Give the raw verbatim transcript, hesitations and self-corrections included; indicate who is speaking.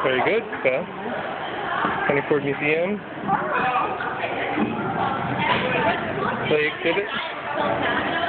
Speaker 1: Very good. Well, County Ford Museum. Play exhibit.